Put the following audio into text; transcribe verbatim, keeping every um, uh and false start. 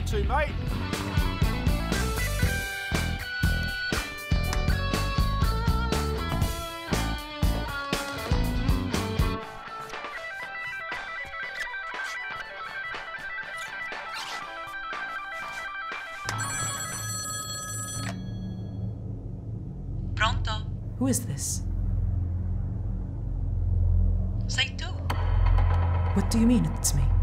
to, mate. Pronto? Who is this? Sei tu? What do you mean it's me?